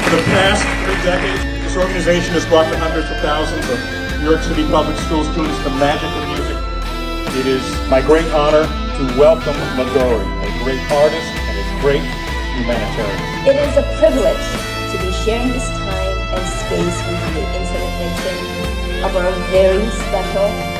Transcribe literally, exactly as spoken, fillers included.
For the past three decades, this organization has brought to hundreds of thousands of New York City public school students the magic of music. It is my great honor to welcome Midori, a great artist and a great humanitarian. It is a privilege to be sharing this time and space with you in celebration of our very special